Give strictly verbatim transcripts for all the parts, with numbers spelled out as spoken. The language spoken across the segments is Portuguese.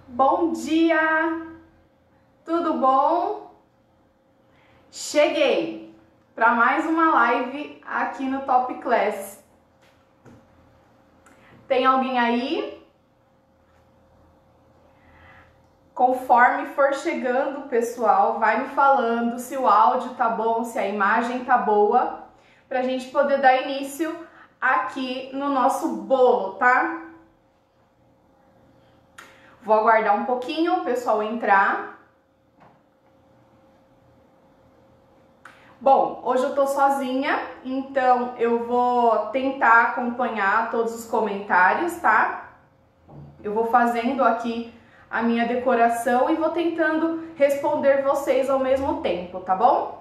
Bom dia! Tudo bom? Cheguei para mais uma live aqui no Top Class. Tem alguém aí? Conforme for chegando, pessoal, vai me falando se o áudio tá bom, se a imagem tá boa, pra gente poder dar início aqui no nosso bolo, tá? Vou aguardar um pouquinho o pessoal entrar. Bom, hoje eu tô sozinha, então eu vou tentar acompanhar todos os comentários, tá? Eu vou fazendo aqui a minha decoração e vou tentando responder vocês ao mesmo tempo, tá bom?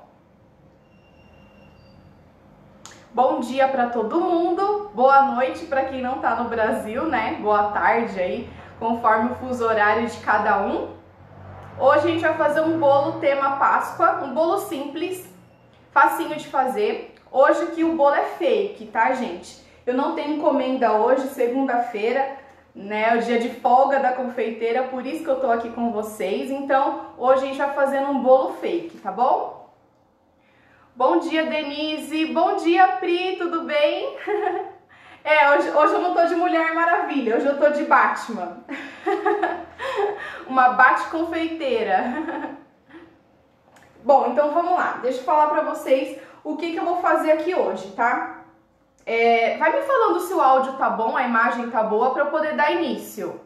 Bom dia para todo mundo, boa noite para quem não tá no Brasil, né? Boa tarde aí, conforme o fuso horário de cada um. Hoje a gente vai fazer um bolo tema Páscoa, um bolo simples, facinho de fazer. Hoje aqui o bolo é fake, tá, gente? Eu não tenho encomenda hoje, segunda-feira, né? É o dia de folga da confeiteira, por isso que eu tô aqui com vocês. Então, hoje a gente vai fazendo um bolo fake, tá bom? Bom dia, Denise. Bom dia, Pri, tudo bem? É, hoje, hoje eu não tô de Mulher Maravilha, hoje eu tô de Batman. Uma bate-confeiteira. Bom, então vamos lá. Deixa eu falar pra vocês o que que eu vou fazer aqui hoje, tá? É, vai me falando se o áudio tá bom, a imagem tá boa, pra eu poder dar início.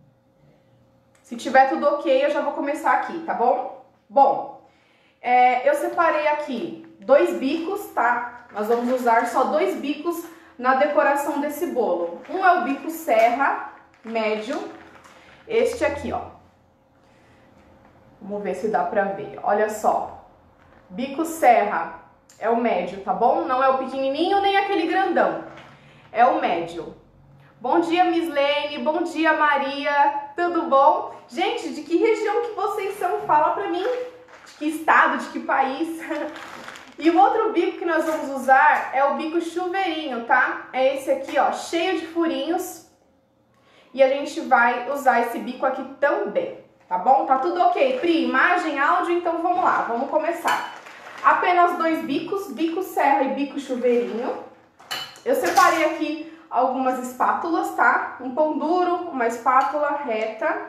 Se tiver tudo ok, eu já vou começar aqui, tá bom? Bom, é, eu separei aqui dois bicos, tá? Nós vamos usar só dois bicos na decoração desse bolo. Um é o bico serra, médio. Este aqui, ó. Vamos ver se dá pra ver. Olha só. Bico serra é o médio, tá bom? Não é o pequenininho nem aquele grandão. É o médio. Bom dia, Miss Lene. Bom dia, Maria. Tudo bom? Gente, de que região que vocês são? Fala pra mim. De que estado, de que país? E o outro bico que nós vamos usar é o bico chuveirinho, tá? É esse aqui, ó, cheio de furinhos. E a gente vai usar esse bico aqui também, tá bom? Tá tudo ok, Pri? Imagem, áudio, então vamos lá, vamos começar. Apenas dois bicos, bico serra e bico chuveirinho. Eu separei aqui algumas espátulas, tá? Um pão duro, uma espátula reta.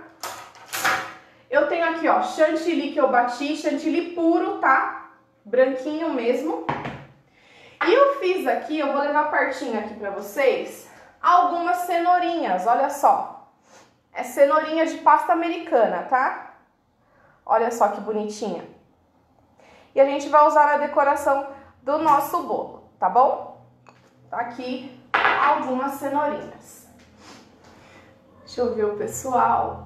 Eu tenho aqui, ó, chantilly que eu bati, chantilly puro, tá? Branquinho mesmo. E eu fiz aqui, eu vou levar pertinho aqui pra vocês, algumas cenourinhas, olha só. É cenourinha de pasta americana, tá? Olha só que bonitinha. E a gente vai usar na decoração do nosso bolo, tá bom? Tá aqui algumas cenourinhas. Deixa eu ver o pessoal.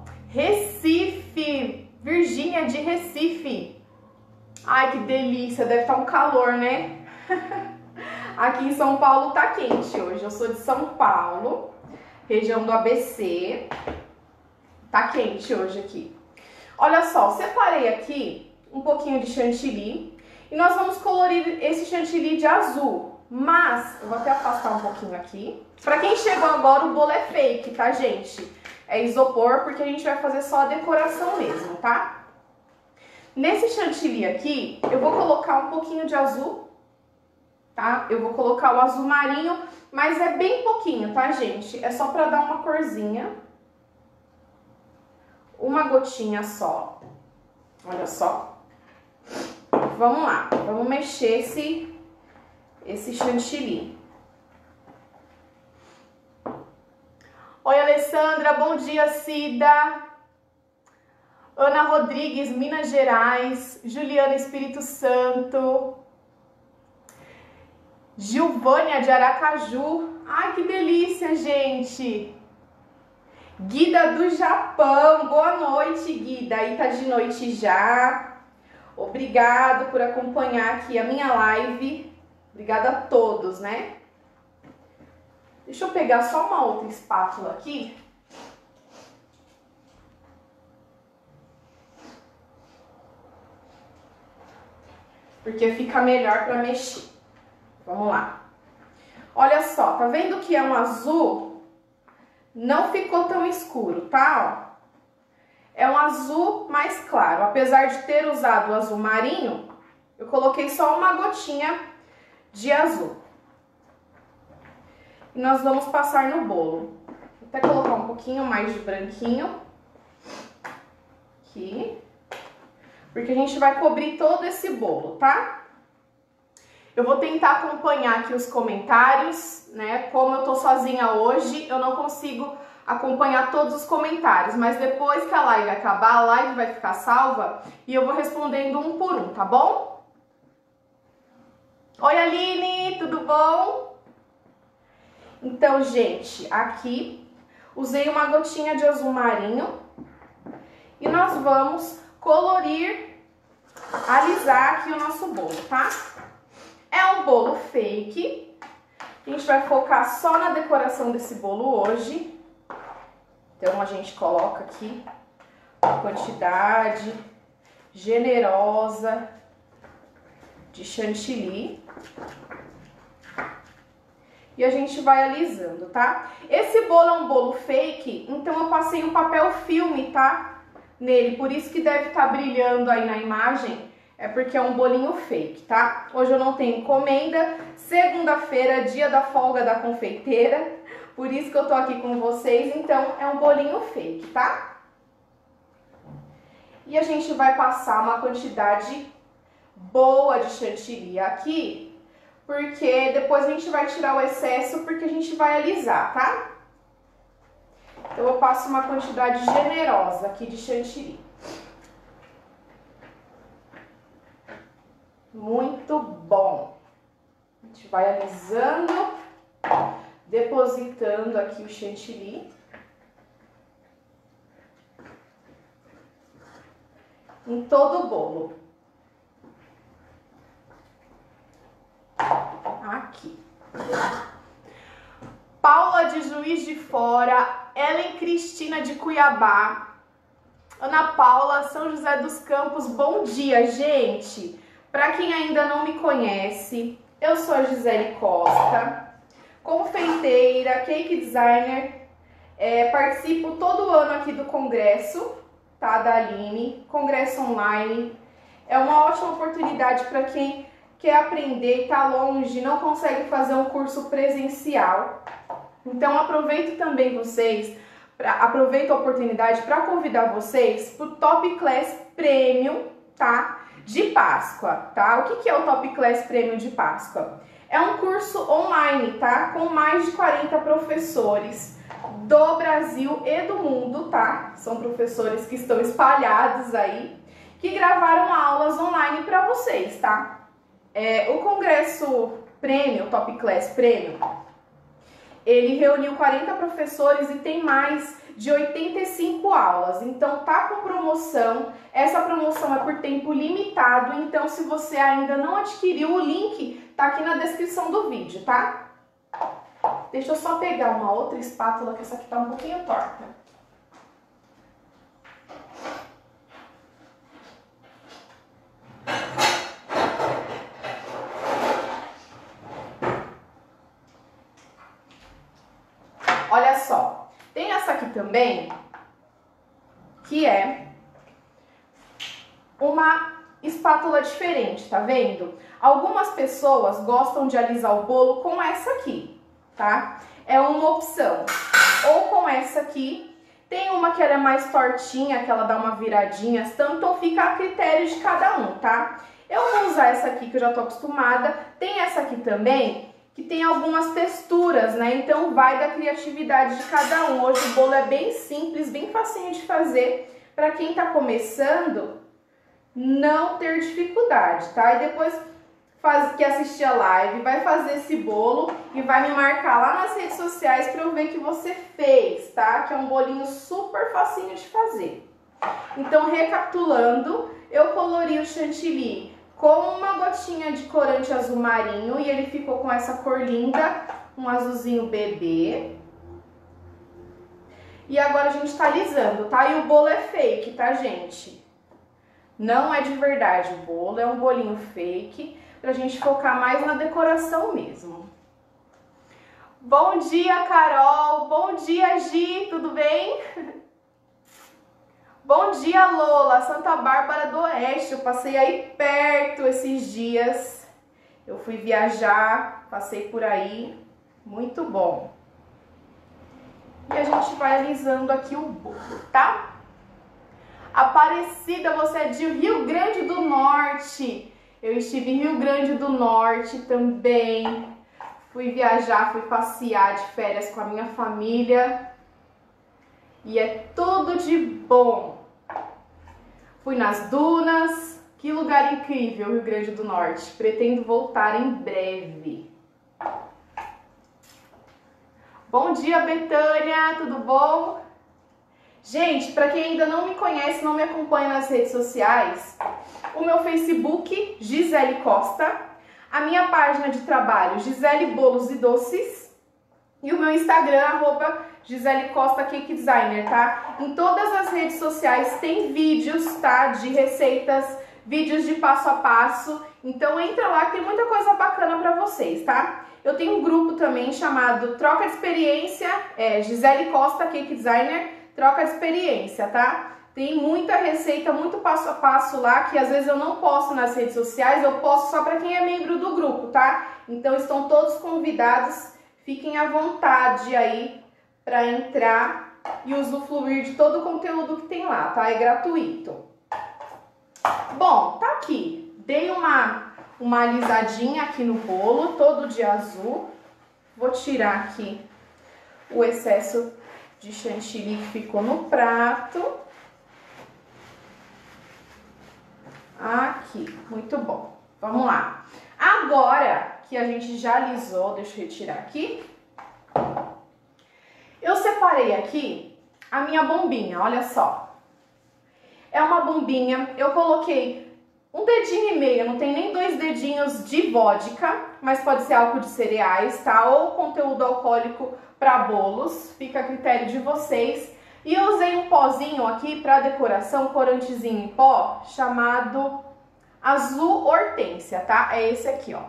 Recife, Virgínia de Recife. Ai, que delícia, deve estar um calor, né? Aqui em São Paulo tá quente hoje. Eu sou de São Paulo, região do A B C. Tá quente hoje aqui. Olha só, separei aqui um pouquinho de chantilly e nós vamos colorir esse chantilly de azul. Mas, eu vou até afastar um pouquinho aqui. Pra quem chegou agora, o bolo é fake, tá, gente? É isopor, porque a gente vai fazer só a decoração mesmo, tá? Nesse chantilly aqui, eu vou colocar um pouquinho de azul, tá? Eu vou colocar o azul marinho, mas é bem pouquinho, tá, gente? É só pra dar uma corzinha. Uma gotinha só. Olha só. Vamos lá, vamos mexer esse, esse chantilly. Oi, Alessandra, bom dia, Cida. Ana Rodrigues, Minas Gerais. Juliana, Espírito Santo. Gilvânia, de Aracaju. Ai, que delícia, gente. Guida do Japão. Boa noite, Guida. Aí tá de noite já. Obrigado por acompanhar aqui a minha live. Obrigada a todos, né? Deixa eu pegar só uma outra espátula aqui. Porque fica melhor para mexer. Vamos lá. Olha só, tá vendo que é um azul? Não ficou tão escuro, tá? Ó. é um azul mais claro. Apesar de ter usado o azul marinho, eu coloquei só uma gotinha de azul. E nós vamos passar no bolo. Vou até colocar um pouquinho mais de branquinho. Aqui. Porque a gente vai cobrir todo esse bolo, tá? Eu vou tentar acompanhar aqui os comentários, né? Como eu tô sozinha hoje, eu não consigo acompanhar todos os comentários, mas depois que a live acabar, a live vai ficar salva e eu vou respondendo um por um, tá bom? Oi, Aline, tudo bom? Então, gente, aqui usei uma gotinha de azul marinho e nós vamos colorir, alisar aqui o nosso bolo, tá? É um bolo fake, a gente vai focar só na decoração desse bolo hoje. Então, a gente coloca aqui uma quantidade generosa de chantilly. E a gente vai alisando, tá? Esse bolo é um bolo fake, então eu passei um papel filme, tá? Nele, por isso que deve estar brilhando aí na imagem, é porque é um bolinho fake, tá? Hoje eu não tenho encomenda, segunda-feira, dia da folga da confeiteira, por isso que eu tô aqui com vocês, então é um bolinho fake, tá? E a gente vai passar uma quantidade boa de chantilly aqui, porque depois a gente vai tirar o excesso, porque a gente vai alisar, tá? Então eu passo uma quantidade generosa aqui de chantilly. Muito bom. A gente vai alisando, depositando aqui o chantilly. Em todo o bolo. Aqui. Paula de Juiz de Fora, Ellen Cristina de Cuiabá, Ana Paula, São José dos Campos, bom dia, gente! Para quem ainda não me conhece, eu sou a Gisele Costa, confeiteira, cake designer, é, participo todo ano aqui do congresso, tá, da Aline, congresso online. É uma ótima oportunidade para quem quer aprender, está longe, não consegue fazer um curso presencial. Então aproveito também vocês, pra, aproveito a oportunidade para convidar vocês para o Top Class Premium, tá? De Páscoa, tá? O que que é o Top Class Premium de Páscoa? É um curso online, tá? Com mais de quarenta professores do Brasil e do mundo, tá? São professores que estão espalhados aí, que gravaram aulas online para vocês, tá? É, o Congresso Premium, Top Class Premium, ele reuniu quarenta professores e tem mais de oitenta e cinco aulas. Então tá com promoção, essa promoção é por tempo limitado, então se você ainda não adquiriu, o link tá aqui na descrição do vídeo, tá? Deixa eu só pegar uma outra espátula, que essa aqui tá um pouquinho torta. Olha só, tem essa aqui também, que é uma espátula diferente, tá vendo? Algumas pessoas gostam de alisar o bolo com essa aqui, tá? É uma opção. Ou com essa aqui, tem uma que ela é mais tortinha, que ela dá uma viradinha, então fica a critério de cada um, tá? Eu vou usar essa aqui que eu já tô acostumada, tem essa aqui também, que tem algumas texturas, né? Então vai da criatividade de cada um. Hoje o bolo é bem simples, bem facinho de fazer, para quem tá começando não ter dificuldade, tá? E depois faz, que assistir a live, vai fazer esse bolo e vai me marcar lá nas redes sociais para eu ver que você fez, tá? Que é um bolinho super facinho de fazer. Então, recapitulando, eu colori o chantilly com uma gotinha de corante azul marinho e ele ficou com essa cor linda, um azulzinho bebê. E agora a gente tá alisando, tá? E o bolo é fake, tá, gente? Não é de verdade o bolo, é um bolinho fake, pra gente focar mais na decoração mesmo. Bom dia, Carol! Bom dia, Gi! Tudo bem? Bom dia, Lola, Santa Bárbara do Oeste. Eu passei aí perto esses dias. Eu fui viajar, passei por aí. Muito bom. E a gente vai alisando aqui o bolo, tá? Aparecida, você é de Rio Grande do Norte. Eu estive em Rio Grande do Norte também. Fui viajar, fui passear de férias com a minha família. E é tudo de bom. Fui nas dunas. Que lugar incrível, Rio Grande do Norte. Pretendo voltar em breve. Bom dia, Betânia, tudo bom? Gente, para quem ainda não me conhece, não me acompanha nas redes sociais, o meu Facebook, Gisele Costa, a minha página de trabalho, Gisele Bolos e Doces, e o meu Instagram, arroba Gisele Costa Cake Designer, tá? Em todas as redes sociais tem vídeos, tá? De receitas, vídeos de passo a passo, então entra lá que tem muita coisa bacana para vocês, tá? Eu tenho um grupo também chamado Troca de Experiência, é, Gisele Costa Cake Designer, Troca de Experiência, tá? Tem muita receita, muito passo a passo lá, que às vezes eu não posto nas redes sociais, eu posto só para quem é membro do grupo, tá? Então estão todos convidados, fiquem à vontade aí para entrar e usufruir de todo o conteúdo que tem lá, tá? É gratuito. Bom, tá aqui. Dei uma, uma alisadinha aqui no bolo, todo de azul. Vou tirar aqui o excesso de chantilly que ficou no prato. Aqui, muito bom. Vamos lá. Agora que a gente já alisou, deixa eu retirar aqui. Eu separei aqui a minha bombinha, olha só. É uma bombinha, eu coloquei um dedinho e meio, não tem nem dois dedinhos de vodka, mas pode ser álcool de cereais, tá? Ou conteúdo alcoólico para bolos, fica a critério de vocês. E eu usei um pozinho aqui para decoração, corantezinho em pó, chamado Azul Hortência, tá? É esse aqui, ó.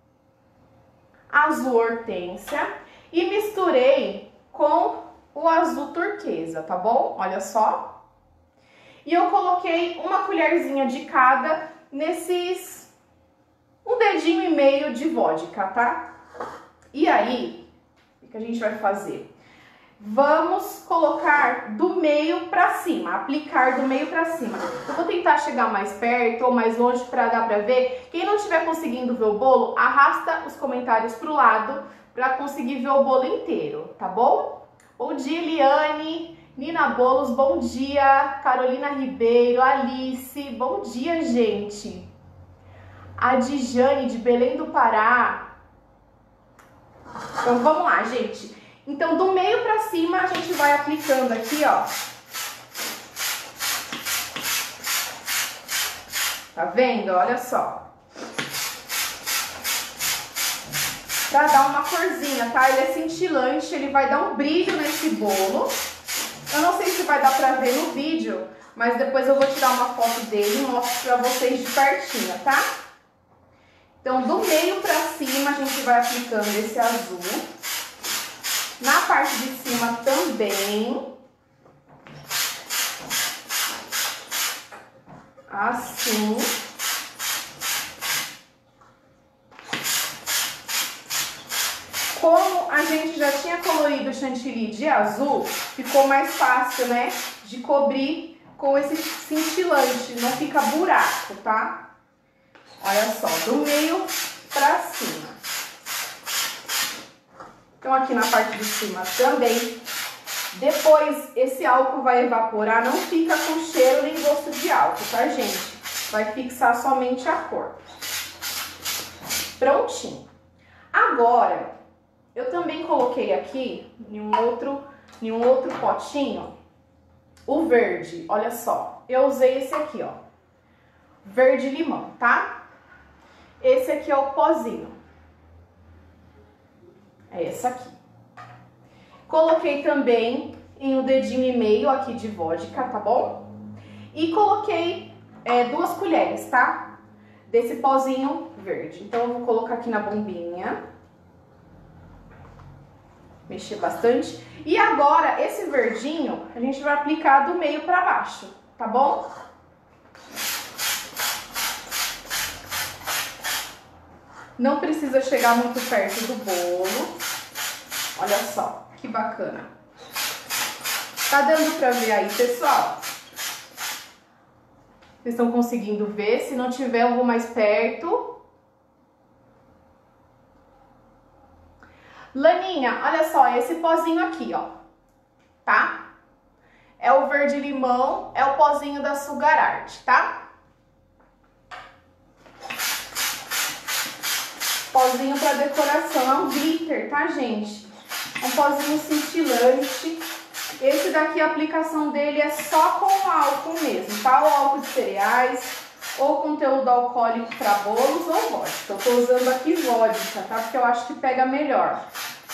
Azul Hortência. E misturei com o azul turquesa, tá bom? Olha só. E eu coloquei uma colherzinha de cada nesses um dedinho e meio de vodka, tá? E aí, o que a gente vai fazer? Vamos colocar do meio pra cima, aplicar do meio pra cima. Eu vou tentar chegar mais perto ou mais longe pra dar pra ver. Quem não estiver conseguindo ver o bolo, arrasta os comentários pro lado pra conseguir ver o bolo inteiro, tá bom? Bom dia, Eliane, Nina Bolos, bom dia, Carolina Ribeiro, Alice, bom dia, gente. A Dijane, de Belém do Pará. Então, vamos lá, gente. Então, do meio pra cima, a gente vai aplicando aqui, ó. Tá vendo? Olha só. Pra dar uma corzinha, tá? Ele é cintilante, ele vai dar um brilho nesse bolo. Eu não sei se vai dar pra ver no vídeo, mas depois eu vou tirar uma foto dele e mostro pra vocês de pertinho, tá? Então, do meio pra cima, a gente vai aplicando esse azul. Na parte de cima também. Assim. Como a gente já tinha colorido o chantilly de azul, ficou mais fácil, né, de cobrir com esse cintilante, não fica buraco, tá? Olha só, do meio pra cima. Então, aqui na parte de cima também. Depois, esse álcool vai evaporar, não fica com cheiro nem gosto de álcool, tá, gente? Vai fixar somente a cor. Prontinho. Agora, eu também coloquei aqui, em um outro, em um outro potinho, o verde. Olha só, eu usei esse aqui, ó. Verde limão, tá? Esse aqui é o pozinho. É esse aqui. Coloquei também em um dedinho e meio aqui de vodka, tá bom? E coloquei é, duas colheres, tá? Desse pozinho verde. Então, eu vou colocar aqui na bombinha. Mexer bastante. E agora, esse verdinho, a gente vai aplicar do meio pra baixo, tá bom? Não precisa chegar muito perto do bolo. Olha só, que bacana. Tá dando pra ver aí, pessoal? Vocês estão conseguindo ver? Se não tiver, eu vou mais perto. Laninha, olha só, esse pozinho aqui, ó, tá? É o verde limão, é o pozinho da Sugar Art, tá? Pozinho pra decoração, é um glitter, tá, gente? É um pozinho cintilante. Esse daqui, a aplicação dele é só com álcool mesmo, tá? Ou álcool de cereais, ou conteúdo alcoólico para bolos, ou vodka. Eu tô usando aqui vodka, tá? Porque eu acho que pega melhor.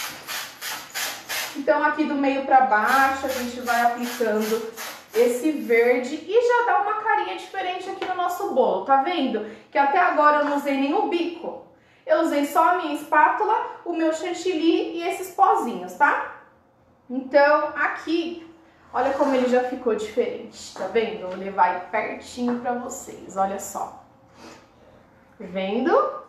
Então, aqui do meio para baixo, a gente vai aplicando esse verde e já dá uma carinha diferente aqui no nosso bolo, tá vendo? Que até agora eu não usei nenhum bico. Eu usei só a minha espátula, o meu chantilly e esses pozinhos, tá? Então, aqui, olha como ele já ficou diferente, tá vendo? Vou levar aí pertinho pra vocês, olha só. Vendo?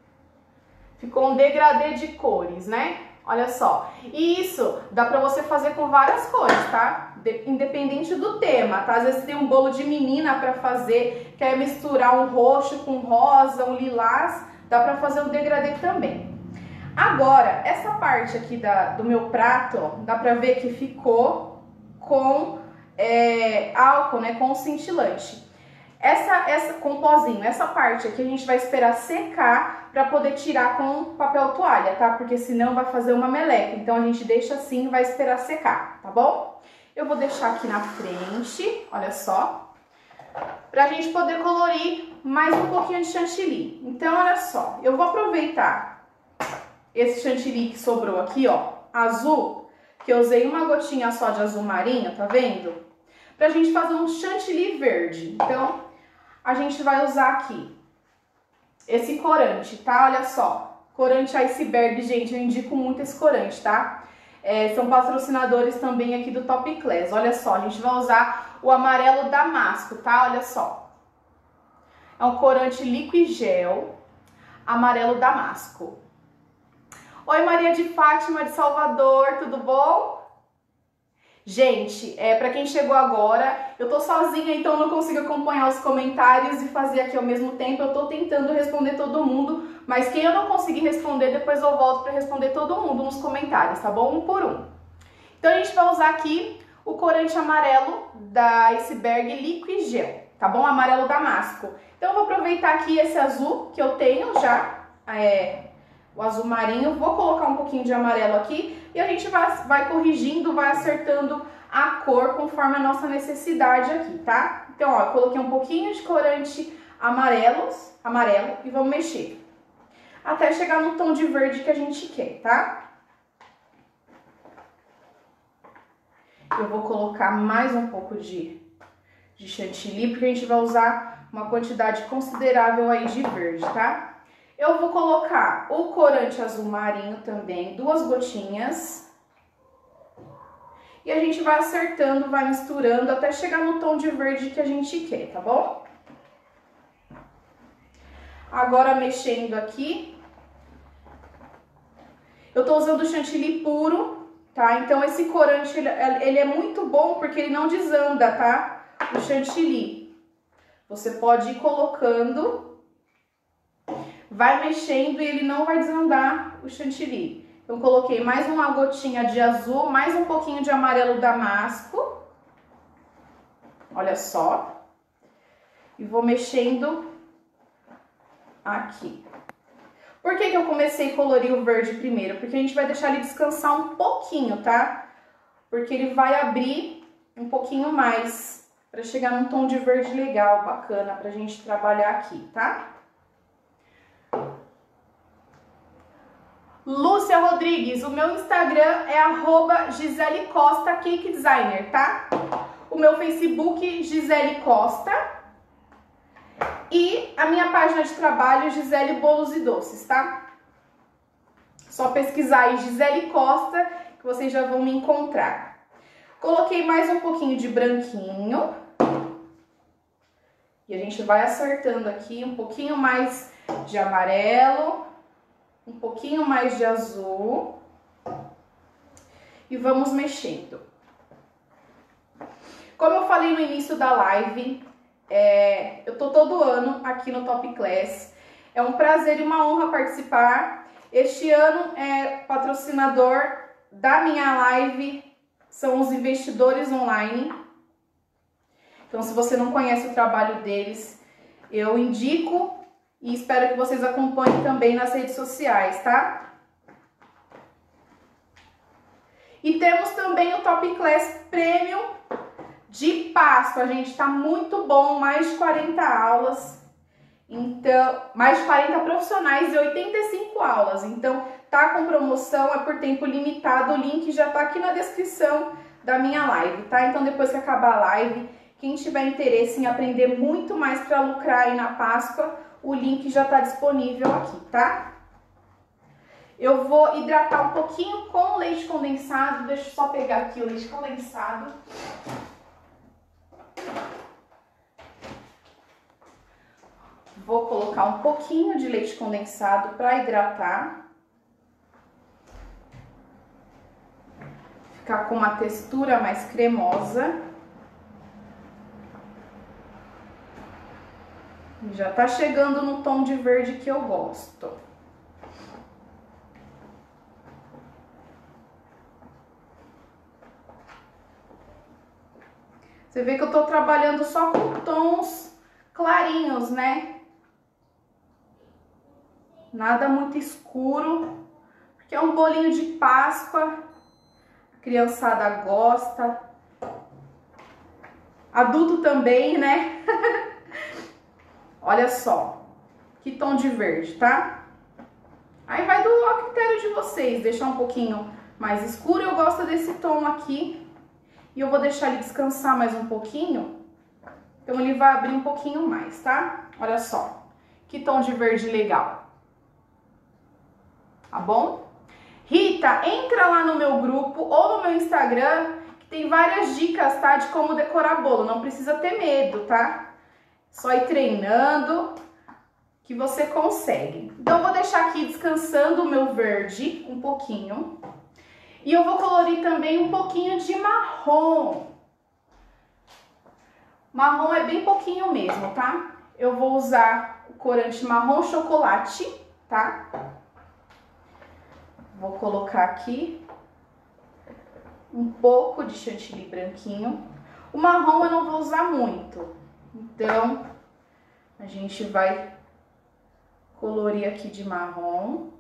Ficou um degradê de cores, né? Olha só. E isso dá pra você fazer com várias cores, tá? De- independente do tema, tá? Às vezes tem um bolo de menina pra fazer, quer misturar um roxo com rosa, um lilás, dá pra fazer o degradê também. Agora, essa parte aqui da, do meu prato, ó, dá pra ver que ficou com é, álcool, né, com cintilante. Essa, essa, com pozinho, essa parte aqui a gente vai esperar secar pra poder tirar com papel toalha, tá? Porque senão vai fazer uma meleca. Então a gente deixa assim e vai esperar secar, tá bom? Eu vou deixar aqui na frente, olha só, pra gente poder colorir mais um pouquinho de chantilly. Então, olha só, eu vou aproveitar esse chantilly que sobrou aqui, ó, azul, que eu usei uma gotinha só de azul marinho, tá vendo? Pra gente fazer um chantilly verde. Então, a gente vai usar aqui esse corante, tá? Olha só, corante iceberg, gente, eu indico muito esse corante, tá? É, são patrocinadores também aqui do Top Class. Olha só, a gente vai usar o amarelo damasco, tá? Olha só. É um corante Liquigel amarelo damasco. Oi, Maria de Fátima de Salvador, tudo bom? Gente, é, para quem chegou agora, eu tô sozinha, então não consigo acompanhar os comentários e fazer aqui ao mesmo tempo. Eu tô tentando responder todo mundo, mas quem eu não conseguir responder, depois eu volto para responder todo mundo nos comentários, tá bom? Um por um. Então a gente vai usar aqui o corante amarelo da Iceberg Liquigel, tá bom? Amarelo damasco. Então eu vou aproveitar aqui esse azul que eu tenho já, é, o azul marinho, vou colocar um pouquinho de amarelo aqui e a gente vai, vai corrigindo, vai acertando a cor conforme a nossa necessidade aqui, tá? Então, ó, eu coloquei um pouquinho de corante amarelos, amarelo e vamos mexer até chegar no tom de verde que a gente quer, tá? Eu vou colocar mais um pouco de, de chantilly, porque a gente vai usar uma quantidade considerável aí de verde, tá? Eu vou colocar o corante azul marinho também, duas gotinhas. E a gente vai acertando, vai misturando até chegar no tom de verde que a gente quer, tá bom? Agora mexendo aqui. Eu tô usando chantilly puro, tá? Então esse corante, ele, ele é muito bom porque ele não desanda, tá? O chantilly. Você pode ir colocando... Vai mexendo e ele não vai desandar o chantilly. Eu coloquei mais uma gotinha de azul, mais um pouquinho de amarelo damasco. Olha só. E vou mexendo aqui. Por que que eu comecei a colorir o verde primeiro? Porque a gente vai deixar ele descansar um pouquinho, tá? Porque ele vai abrir um pouquinho mais para chegar num tom de verde legal, bacana, pra gente trabalhar aqui, tá? Lúcia Rodrigues, o meu Instagram é arroba Gisele Costa Cake Designer, tá? O meu Facebook, Gisele Costa. E a minha página de trabalho, Gisele Bolos e Doces, tá? Só pesquisar aí Gisele Costa que vocês já vão me encontrar. Coloquei mais um pouquinho de branquinho. E a gente vai acertando aqui um pouquinho mais de amarelo, um pouquinho mais de azul. E vamos mexendo. Como eu falei no início da live, é, eu tô todo ano aqui no Top Class. É um prazer e uma honra participar. Este ano é patrocinador da minha live, são os investidores online. Então, se você não conhece o trabalho deles, eu indico e espero que vocês acompanhem também nas redes sociais, tá? E temos também o Top Class Premium de Páscoa, gente, tá muito bom, mais de quarenta aulas, então, mais de quarenta profissionais e oitenta e cinco aulas, então tá com promoção, é por tempo limitado, o link já tá aqui na descrição da minha live, tá? Então depois que acabar a live, quem tiver interesse em aprender muito mais para lucrar aí na Páscoa, o link já tá disponível aqui, tá? Eu vou hidratar um pouquinho com leite condensado. Deixa eu só pegar aqui o leite condensado. Vou colocar um pouquinho de leite condensado para hidratar. Ficar com uma textura mais cremosa. Já tá chegando no tom de verde que eu gosto. Você vê que eu tô trabalhando só com tons clarinhos, né? Nada muito escuro, porque é um bolinho de Páscoa, a criançada gosta, adulto também, né? Olha só, que tom de verde, tá? Aí vai do ao critério de vocês, deixar um pouquinho mais escuro, eu gosto desse tom aqui. E eu vou deixar ele descansar mais um pouquinho, então ele vai abrir um pouquinho mais, tá? Olha só, que tom de verde legal. Tá bom? Rita, entra lá no meu grupo ou no meu Instagram, que tem várias dicas, tá? De como decorar bolo, não precisa ter medo, tá? Só ir treinando que você consegue. Então eu vou deixar aqui descansando o meu verde um pouquinho. E eu vou colorir também um pouquinho de marrom. Marrom é bem pouquinho mesmo, tá? Eu vou usar o corante marrom chocolate, tá? Vou colocar aqui um pouco de chantilly branquinho. O marrom eu não vou usar muito, então a gente vai colorir aqui de marrom.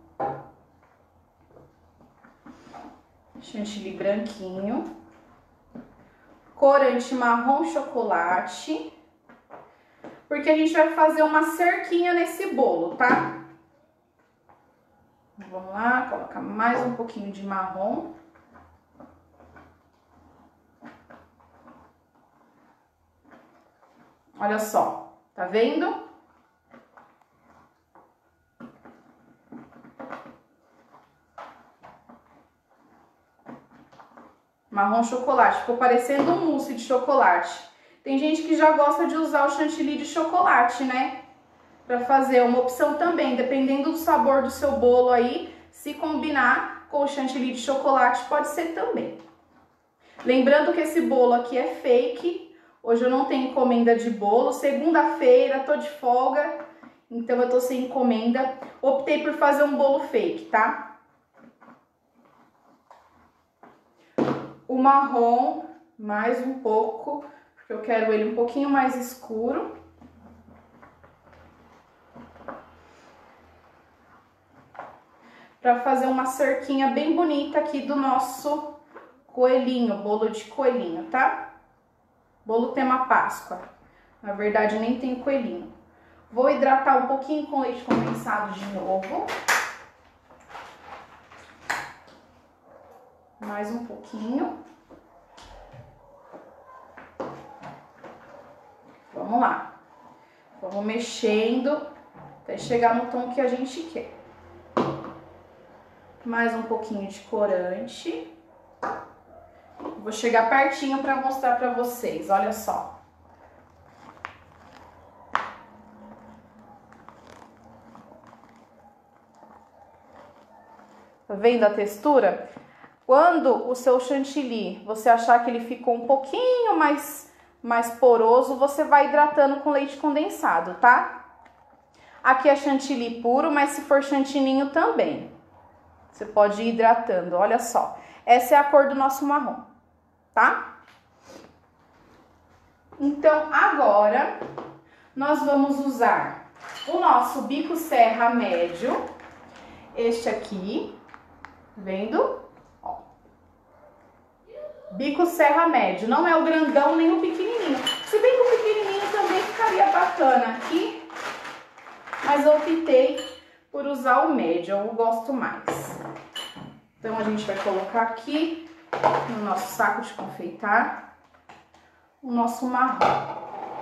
Chantilly branquinho, corante marrom chocolate, porque a gente vai fazer uma cerquinha nesse bolo, tá? Vamos lá, colocar mais um pouquinho de marrom. Olha só, tá vendo? Marrom chocolate, ficou parecendo um mousse de chocolate. Tem gente que já gosta de usar o chantilly de chocolate, né? Pra fazer uma opção também, dependendo do sabor do seu bolo aí, se combinar com o chantilly de chocolate, pode ser também. Lembrando que esse bolo aqui é fake, hoje eu não tenho encomenda de bolo, segunda-feira, tô de folga, então eu tô sem encomenda. Optei por fazer um bolo fake, tá? O marrom, mais um pouco, porque eu quero ele um pouquinho mais escuro. Para fazer uma cerquinha bem bonita aqui do nosso coelhinho, bolo de coelhinho, tá? Bolo tema Páscoa. Na verdade, nem tem coelhinho. Vou hidratar um pouquinho com leite condensado de novo. Mais um pouquinho. Vamos lá. Vamos mexendo até chegar no tom que a gente quer. Mais um pouquinho de corante. Vou chegar pertinho para mostrar para vocês, olha só. Tá vendo a textura? Quando o seu chantilly, você achar que ele ficou um pouquinho mais, mais poroso, você vai hidratando com leite condensado, tá? Aqui é chantilly puro, mas se for chantininho também. Você pode ir hidratando, olha só. Essa é a cor do nosso marrom, tá? Então, agora, nós vamos usar o nosso bico serra médio, este aqui, vendo? Ó. Bico serra médio, não é o grandão nem o pequenininho. Se bem que o pequenininho também ficaria bacana aqui, mas eu optei por usar o médio, eu gosto mais. Então, a gente vai colocar aqui no nosso saco de confeitar o nosso marrom.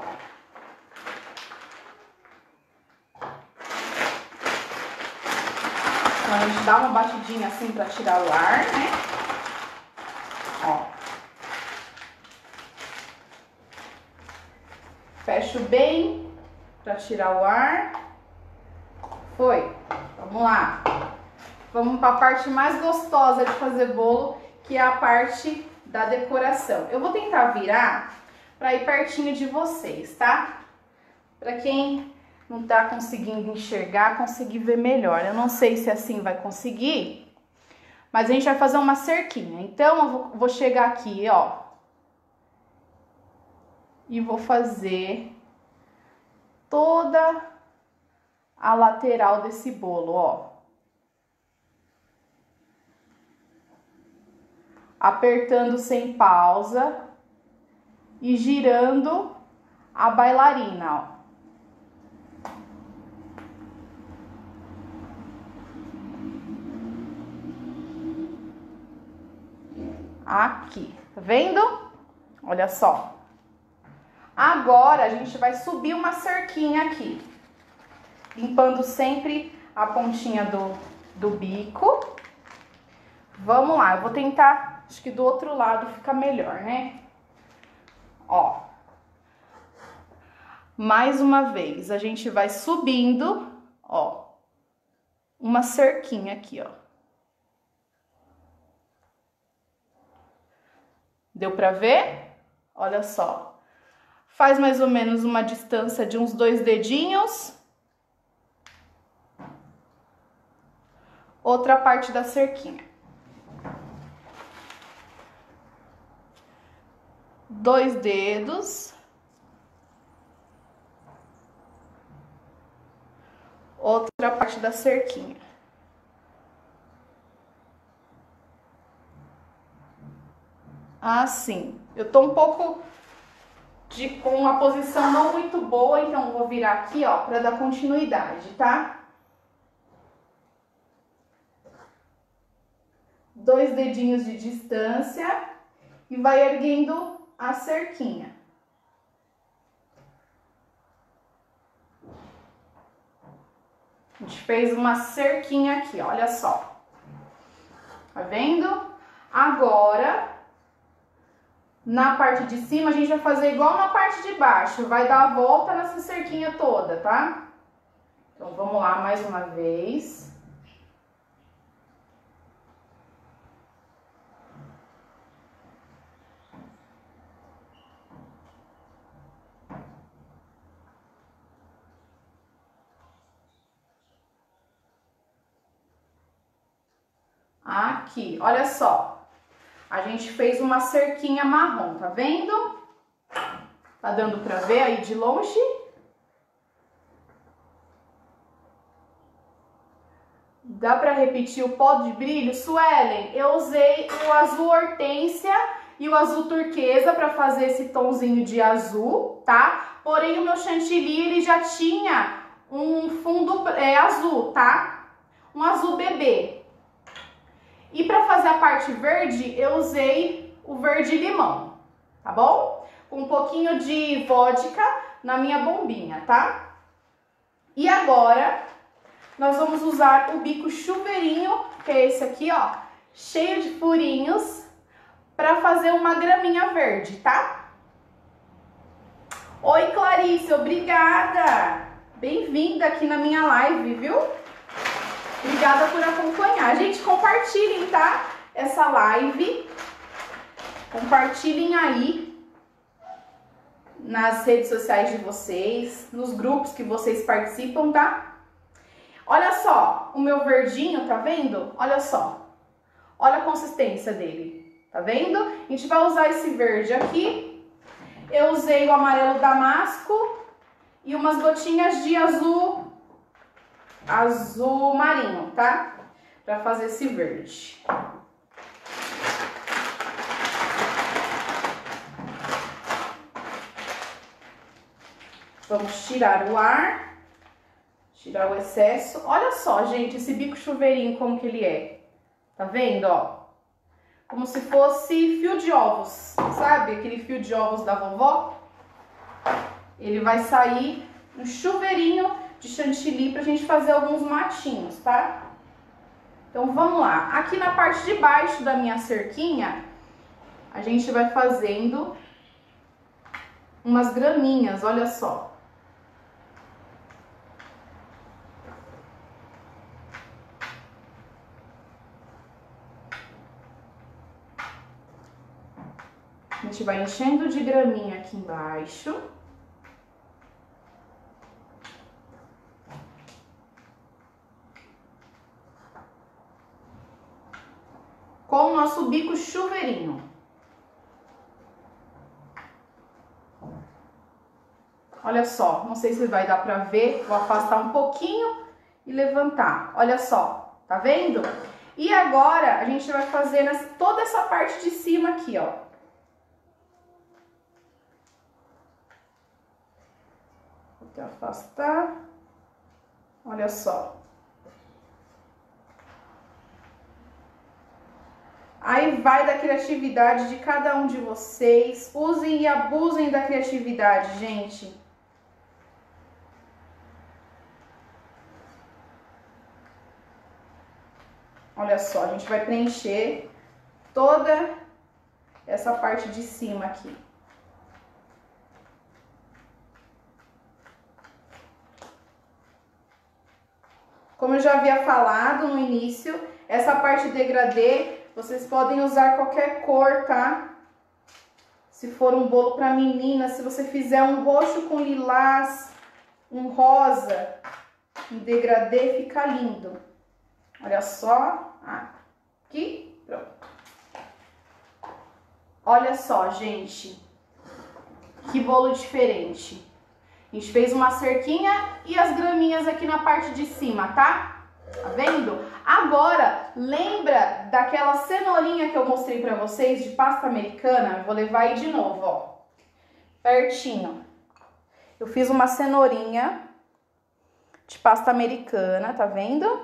Então, a gente dá uma batidinha assim pra tirar o ar, né? Ó. Fecho bem pra tirar o ar. Foi. Vamos lá. Vamos para a parte mais gostosa de fazer bolo, que é a parte da decoração. Eu vou tentar virar para ir pertinho de vocês, tá? Para quem não tá conseguindo enxergar, conseguir ver melhor. Eu não sei se assim vai conseguir, mas a gente vai fazer uma cerquinha. Então, eu vou, vou chegar aqui, ó, e vou fazer toda a lateral desse bolo, ó. Apertando sem pausa e girando a bailarina, ó. Aqui, tá vendo? Olha só. Agora a gente vai subir uma cerquinha aqui, limpando sempre a pontinha do, do bico. Vamos lá, eu vou tentar, acho que do outro lado fica melhor, né? Ó. Mais uma vez, a gente vai subindo, ó, uma cerquinha aqui, ó. Deu pra ver? Olha só. Faz mais ou menos uma distância de uns dois dedinhos. Outra parte da cerquinha. Dois dedos. Outra parte da cerquinha. Assim. Eu tô um pouco de, com uma posição não muito boa, então vou virar aqui, ó, pra dar continuidade, tá? Dois dedinhos de distância e vai erguendo a cerquinha. A gente fez uma cerquinha aqui, olha só. Tá vendo? Agora, na parte de cima, a gente vai fazer igual na parte de baixo. Vai dar a volta nessa cerquinha toda, tá? Então, vamos lá mais uma vez. Aqui, olha só, a gente fez uma cerquinha marrom, tá vendo? Tá dando pra ver aí de longe? Dá pra repetir o pó de brilho? Suelen, eu usei o azul hortênsia e o azul turquesa pra fazer esse tomzinho de azul, tá? Porém, o meu chantilly, ele já tinha um fundo é, azul, tá? Um azul bebê. E para fazer a parte verde, eu usei o verde limão, tá bom? Com um pouquinho de vodka na minha bombinha, tá? E agora, nós vamos usar o bico chuveirinho, que é esse aqui, ó, cheio de furinhos, para fazer uma graminha verde, tá? Oi, Clarice, obrigada! Bem-vinda aqui na minha live, viu? Obrigada por acompanhar. Gente, compartilhem, tá? Essa live. Compartilhem aí nas redes sociais de vocês, nos grupos que vocês participam, tá? Olha só, o meu verdinho, tá vendo? Olha só. Olha a consistência dele, tá vendo? A gente vai usar esse verde aqui. Eu usei o amarelo damasco e umas gotinhas de azul, azul marinho, tá? Pra fazer esse verde. Vamos tirar o ar, tirar o excesso. Olha só, gente, esse bico chuveirinho como que ele é. Tá vendo, ó? Como se fosse fio de ovos, sabe? Aquele fio de ovos da vovó. Ele vai sair um chuveirinho de chantilly pra gente fazer alguns matinhos, tá? Então vamos lá. Aqui na parte de baixo da minha cerquinha, a gente vai fazendo umas graminhas, olha só. A gente vai enchendo de graminha aqui embaixo. Com o nosso bico chuveirinho. Olha só, não sei se vai dar pra ver, vou afastar um pouquinho e levantar. Olha só, tá vendo? E agora a gente vai fazer nessa, toda essa parte de cima aqui, ó. Vou afastar. Olha só. Aí vai da criatividade de cada um de vocês. Usem e abusem da criatividade, gente. Olha só, a gente vai preencher toda essa parte de cima aqui. Como eu já havia falado no início, essa parte degradê, vocês podem usar qualquer cor, tá? Se for um bolo para menina, se você fizer um roxo com lilás, um rosa, um degradê, fica lindo. Olha só, aqui, pronto. Olha só, gente, que bolo diferente. A gente fez uma cerquinha e as graminhas aqui na parte de cima, tá? Tá vendo? Agora, lembra daquela cenourinha que eu mostrei pra vocês de pasta americana? Eu vou levar aí de novo, ó. Pertinho. Eu fiz uma cenourinha de pasta americana, tá vendo?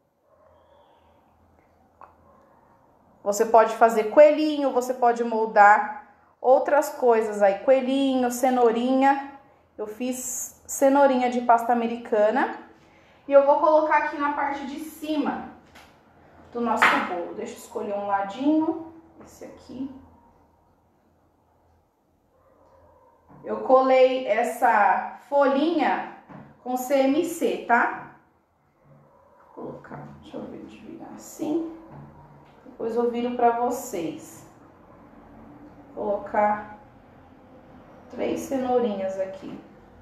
Você pode fazer coelhinho, você pode moldar outras coisas aí. Coelhinho, cenourinha. Eu fiz cenourinha de pasta americana. E eu vou colocar aqui na parte de cima do nosso bolo. Deixa eu escolher um ladinho. Esse aqui. Eu colei essa folhinha com C M C, tá? Vou colocar, deixa eu ver, deixa eu virar assim. Depois eu viro pra vocês. Vou colocar três cenourinhas aqui.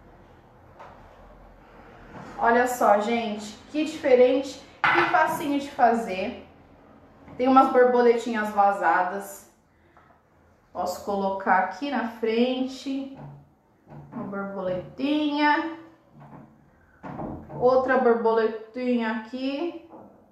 Olha só, gente, que diferente, que facinho de fazer. Tem umas borboletinhas vazadas. Posso colocar aqui na frente uma borboletinha. Outra borboletinha aqui.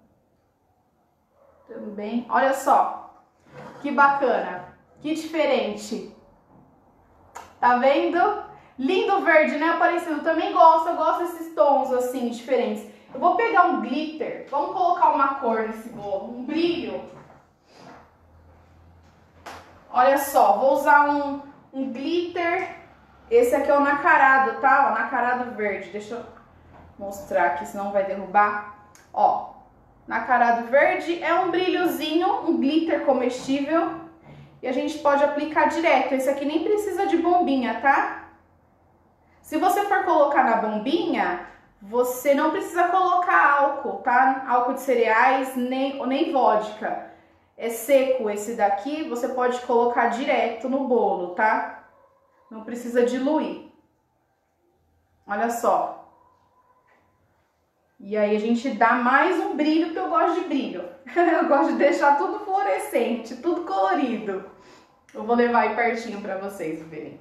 Também. Olha só, que bacana, que diferente. Tá vendo? Lindo verde, né, Aparecido? Eu também gosto, eu gosto desses tons assim, diferentes. Eu vou pegar um glitter, vamos colocar uma cor nesse bolo, um brilho. Olha só, vou usar um, um glitter, esse aqui é o nacarado, tá? O nacarado verde, deixa eu mostrar aqui, senão vai derrubar. Ó, nacarado verde é um brilhozinho, um glitter comestível. E a gente pode aplicar direto, esse aqui nem precisa de bombinha, tá? Se você for colocar na bombinha, você não precisa colocar álcool, tá? Álcool de cereais, nem, nem vodka. É seco esse daqui, você pode colocar direto no bolo, tá? Não precisa diluir. Olha só. E aí a gente dá mais um brilho, porque eu gosto de brilho. Eu gosto de deixar tudo fluorescente, tudo colorido. Eu vou levar aí pertinho pra vocês verem.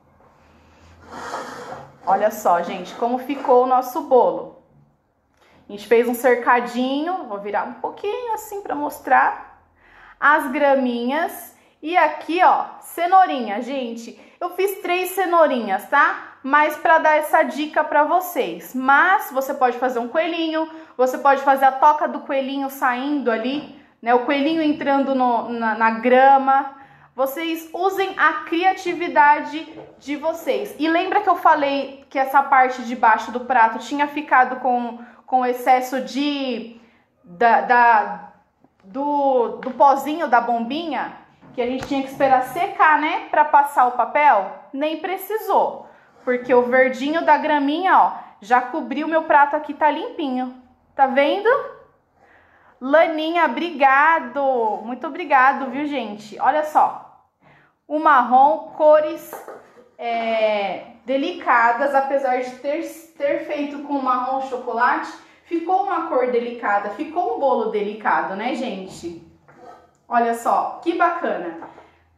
Olha só, gente, como ficou o nosso bolo. A gente fez um cercadinho, vou virar um pouquinho assim pra mostrar. As graminhas. E aqui, ó, cenourinha, gente. Eu fiz três cenourinhas, tá? Mas para dar essa dica para vocês. Mas você pode fazer um coelhinho, você pode fazer a toca do coelhinho saindo ali, né? O coelhinho entrando no, na, na grama. Vocês usem a criatividade de vocês. E lembra que eu falei que essa parte de baixo do prato tinha ficado com, com excesso de da, da, do, do pozinho da bombinha? Que a gente tinha que esperar secar, né? Para passar o papel? Nem precisou. Porque o verdinho da graminha, ó, já cobriu meu prato aqui, tá limpinho. Tá vendo? Laninha, obrigado. Muito obrigado, viu, gente? Olha só. O marrom, cores é, delicadas, apesar de ter, ter feito com marrom chocolate, ficou uma cor delicada, ficou um bolo delicado, né, gente? Olha só, que bacana.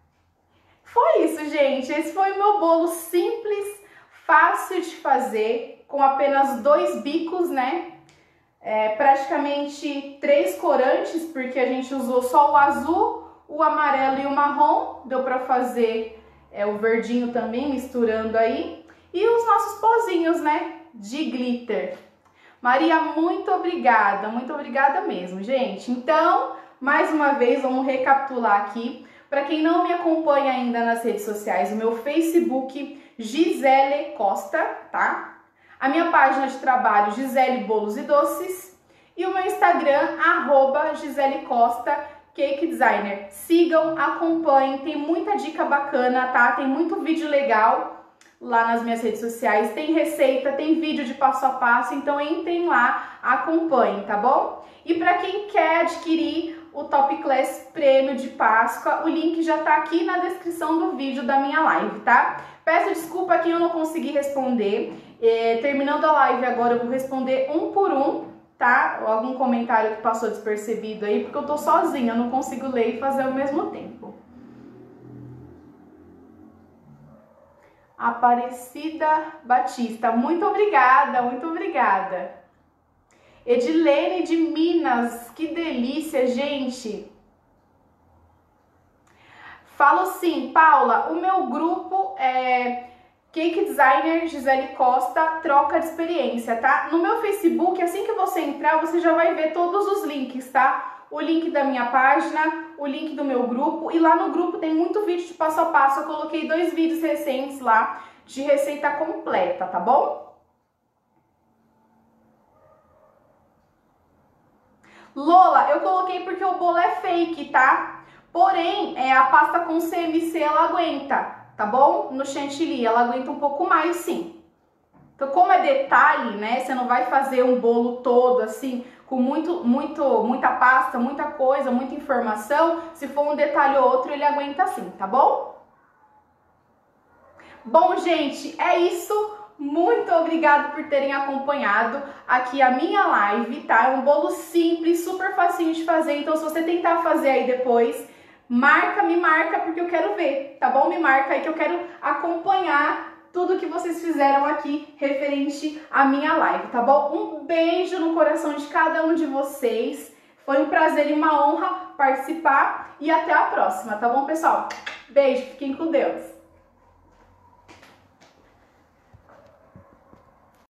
Foi isso, gente. Esse foi o meu bolo simples, fácil de fazer, com apenas dois bicos, né? É, praticamente três corantes, porque a gente usou só o azul, o amarelo e o marrom. Deu para fazer é, o verdinho também, misturando aí. E os nossos pozinhos, né? De glitter. Maria, muito obrigada. Muito obrigada mesmo, gente. Então, mais uma vez, vamos recapitular aqui. Para quem não me acompanha ainda nas redes sociais, o meu Facebook, Gisele Costa, tá? A minha página de trabalho, Gisele Bolos e Doces. E o meu Instagram, arroba Gisele Costa, Cake Designer. Sigam, acompanhem, tem muita dica bacana, tá? Tem muito vídeo legal lá nas minhas redes sociais. Tem receita, tem vídeo de passo a passo, então entrem lá, acompanhem, tá bom? E para quem quer adquirir o Top Class Prêmio de Páscoa, o link já tá aqui na descrição do vídeo da minha live, tá? Peço desculpa a quem eu não consegui responder. É, terminando a live agora, eu vou responder um por um, tá? Algum comentário que passou despercebido aí, porque eu tô sozinha, eu não consigo ler e fazer ao mesmo tempo. Aparecida Batista, muito obrigada, muito obrigada. Edilene de Minas, que delícia, gente. Falo sim, Paula, o meu grupo é Cake Designer Gisele Costa, troca de experiência, tá? No meu Facebook, assim que você entrar, você já vai ver todos os links, tá? O link da minha página, o link do meu grupo, e lá no grupo tem muito vídeo de passo a passo. Eu coloquei dois vídeos recentes lá de receita completa, tá bom? Lola, eu coloquei porque o bolo é fake, tá? Porém, é, a pasta com C M C ela aguenta, tá bom? No chantilly, ela aguenta um pouco mais, sim. Então, como é detalhe, né? Você não vai fazer um bolo todo assim, com muito, muito, muita pasta, muita coisa, muita informação. Se for um detalhe ou outro, ele aguenta sim, tá bom? Bom, gente, é isso. Muito obrigada por terem acompanhado aqui a minha live, tá? É um bolo simples, super facinho de fazer. Então, se você tentar fazer aí depois, marca, me marca, porque eu quero ver, tá bom? Me marca aí que eu quero acompanhar tudo que vocês fizeram aqui referente à minha live, tá bom? Um beijo no coração de cada um de vocês. Foi um prazer e uma honra participar e até a próxima, tá bom, pessoal? Beijo, fiquem com Deus!